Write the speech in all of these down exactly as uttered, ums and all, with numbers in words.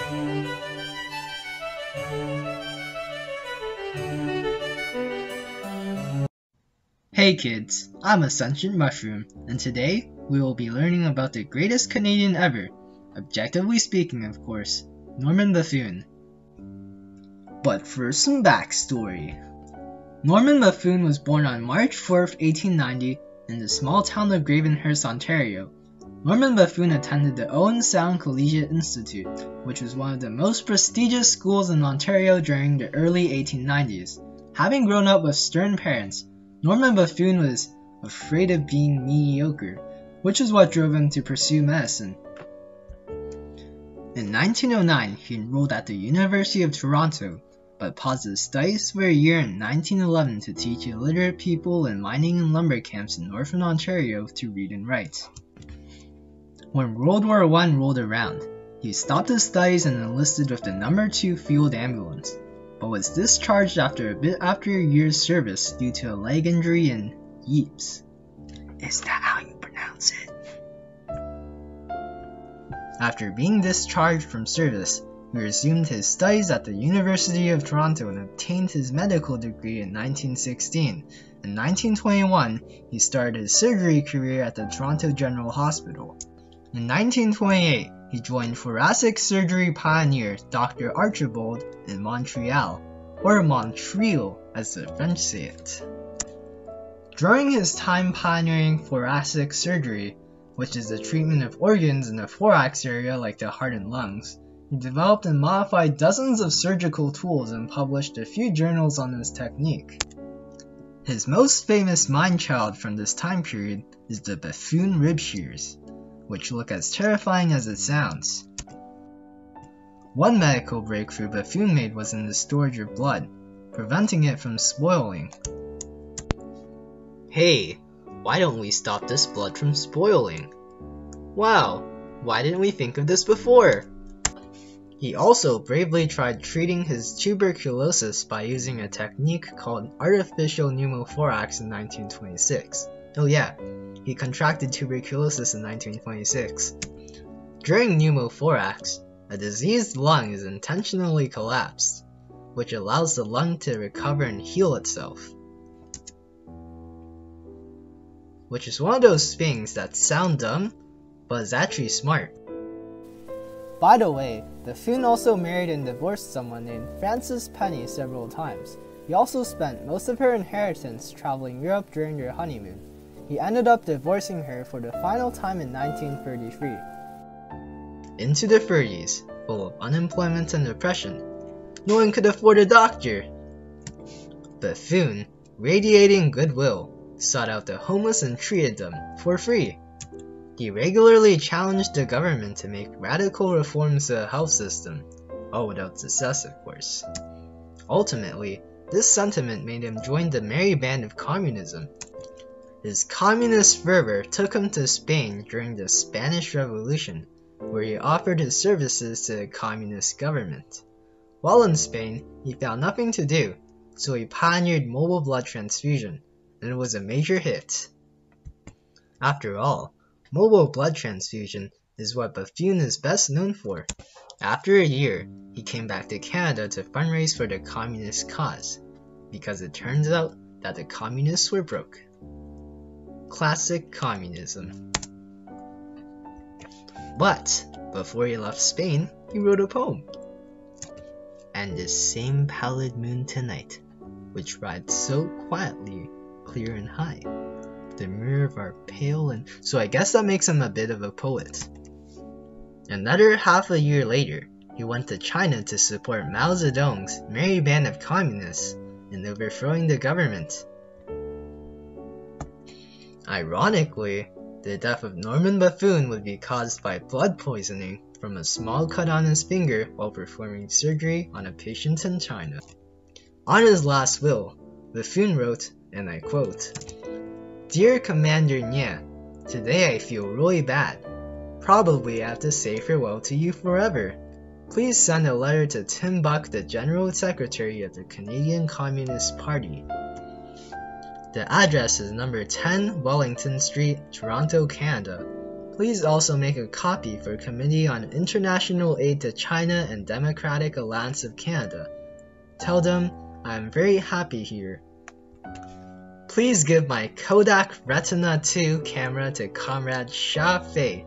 Hey kids, I'm a sentient mushroom, and today we will be learning about the greatest Canadian ever, objectively speaking of course, Norman Bethune. But first some backstory. Norman Bethune was born on March fourth, eighteen ninety in the small town of Gravenhurst, Ontario. Norman Bethune attended the Owen Sound Collegiate Institute, which was one of the most prestigious schools in Ontario during the early eighteen nineties. Having grown up with stern parents, Norman Bethune was afraid of being mediocre, which is what drove him to pursue medicine. In nineteen oh nine, he enrolled at the University of Toronto, but paused his studies for a year in nineteen eleven to teach illiterate people in mining and lumber camps in northern Ontario to read and write. When World War One rolled around, he stopped his studies and enlisted with the number two Field Ambulance, but was discharged after a bit after a year's service due to a leg injury in Yeeps. Is that how you pronounce it? After being discharged from service, he resumed his studies at the University of Toronto and obtained his medical degree in nineteen sixteen. In nineteen twenty-one, he started his surgery career at the Toronto General Hospital. In nineteen twenty-eight, he joined thoracic surgery pioneer Doctor Archibald in Montreal, or Montreal as the French say it. During his time pioneering thoracic surgery, which is the treatment of organs in the thorax area like the heart and lungs, he developed and modified dozens of surgical tools and published a few journals on this technique. His most famous mind-child from this time period is the Bethune rib shears, which look as terrifying as it sounds. One medical breakthrough Bethune made was in the storage of blood, preventing it from spoiling. Hey, why don't we stop this blood from spoiling? Wow, why didn't we think of this before? He also bravely tried treating his tuberculosis by using a technique called artificial pneumothorax in nineteen twenty-six. Oh yeah, he contracted tuberculosis in nineteen twenty-six. During pneumothorax, a diseased lung is intentionally collapsed, which allows the lung to recover and heal itself. Which is one of those things that sound dumb, but is actually smart. By the way, Bethune also married and divorced someone named Frances Penny several times. He also spent most of her inheritance traveling Europe during their honeymoon. He ended up divorcing her for the final time in nineteen thirty-three. Into the thirties, full of unemployment and depression, no one could afford a doctor. Bethune, radiating goodwill, sought out the homeless and treated them for free. He regularly challenged the government to make radical reforms to the health system, all without success of course. Ultimately, this sentiment made him join the merry band of communism. His communist fervor took him to Spain during the Spanish Revolution, where he offered his services to the communist government. While in Spain, he found nothing to do, so he pioneered mobile blood transfusion, and it was a major hit. After all, mobile blood transfusion is what Bethune is best known for. After a year, he came back to Canada to fundraise for the communist cause, because it turns out that the communists were broke. Classic communism. But before he left Spain, he wrote a poem. And this same pallid moon tonight, which rides so quietly, clear and high, the mirror of our pale and... So I guess that makes him a bit of a poet. Another half a year later, he went to China to support Mao Zedong's merry band of communists in overthrowing the government. Ironically, the death of Norman Bethune would be caused by blood poisoning from a small cut on his finger while performing surgery on a patient in China. On his last will, Bethune wrote, and I quote, "Dear Commander Nye, today I feel really bad. Probably I have to say farewell to you forever. Please send a letter to Tim Buck, the General Secretary of the Canadian Communist Party. The address is number ten Wellington Street, Toronto, Canada. Please also make a copy for Committee on International Aid to China and Democratic Alliance of Canada. Tell them I am very happy here. Please give my Kodak Retina two camera to Comrade Xia Fei.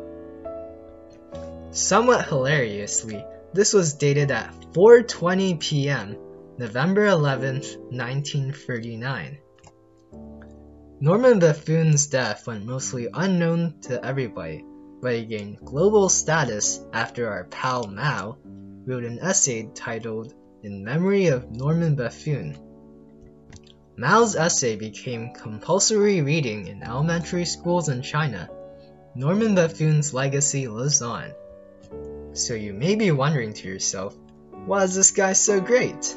Somewhat hilariously, this was dated at four twenty p m, November eleventh, nineteen thirty-nine. Norman Bethune's death went mostly unknown to everybody, but he gained global status after our pal Mao wrote an essay titled In Memory of Norman Bethune. Mao's essay became compulsory reading in elementary schools in China. Norman Bethune's legacy lives on. So you may be wondering to yourself, why is this guy so great?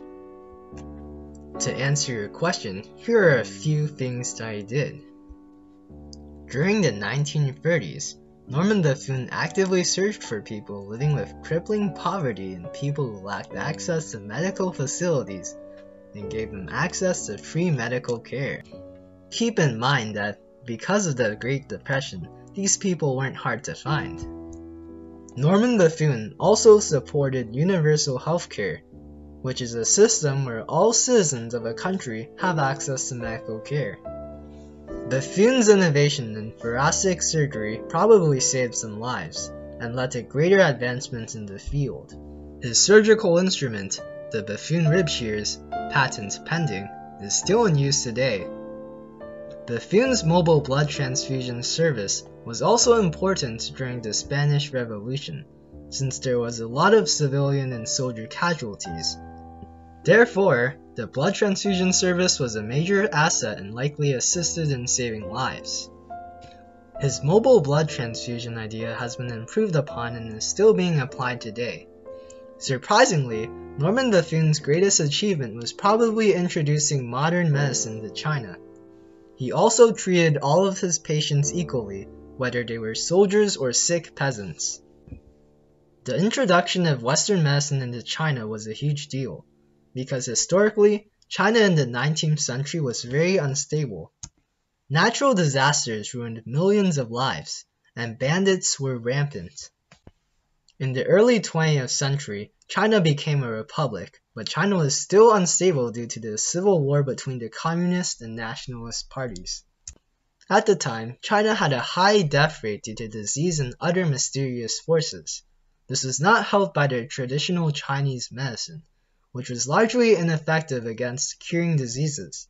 To answer your question, here are a few things that he did. During the nineteen thirties, Norman Bethune actively searched for people living with crippling poverty and people who lacked access to medical facilities and gave them access to free medical care. Keep in mind that because of the Great Depression, these people weren't hard to find. Norman Bethune also supported universal health care, which is a system where all citizens of a country have access to medical care. Bethune's innovation in thoracic surgery probably saved some lives and led to greater advancements in the field. His surgical instrument, the Bethune rib shears, patent pending, is still in use today. Bethune's mobile blood transfusion service was also important during the Spanish Revolution, since there was a lot of civilian and soldier casualties. Therefore, the blood transfusion service was a major asset and likely assisted in saving lives. His mobile blood transfusion idea has been improved upon and is still being applied today. Surprisingly, Norman Bethune's greatest achievement was probably introducing modern medicine to China. He also treated all of his patients equally, whether they were soldiers or sick peasants. The introduction of Western medicine into China was a huge deal, because historically, China in the nineteenth century was very unstable. Natural disasters ruined millions of lives, and bandits were rampant. In the early twentieth century, China became a republic, but China was still unstable due to the civil war between the communist and nationalist parties. At the time, China had a high death rate due to disease and other mysterious forces. This was not helped by the traditional Chinese medicine, which was largely ineffective against curing diseases.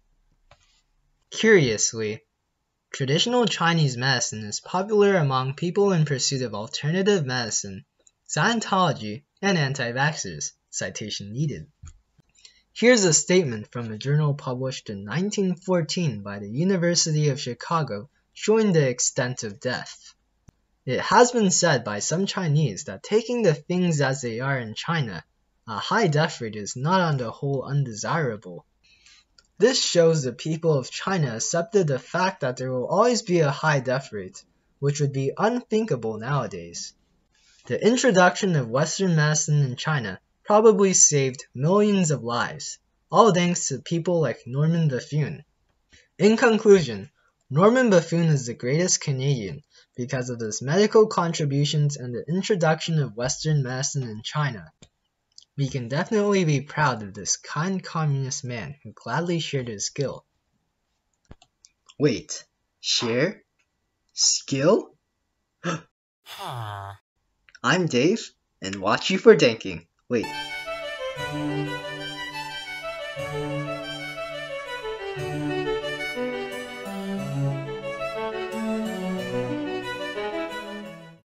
Curiously, traditional Chinese medicine is popular among people in pursuit of alternative medicine, Scientology, and anti-vaxxers, citation needed. Here's a statement from a journal published in nineteen fourteen by the University of Chicago showing the extent of death. It has been said by some Chinese that taking the things as they are in China, a high death rate is not on the whole undesirable. This shows the people of China accepted the fact that there will always be a high death rate, which would be unthinkable nowadays. The introduction of Western medicine in China probably saved millions of lives, all thanks to people like Norman Bethune. In conclusion, Norman Bethune is the greatest Canadian because of his medical contributions and the introduction of Western medicine in China. We can definitely be proud of this kind communist man who gladly shared his skill. Wait, share? Skill? I'm Dave, and watch you for danking. Wait.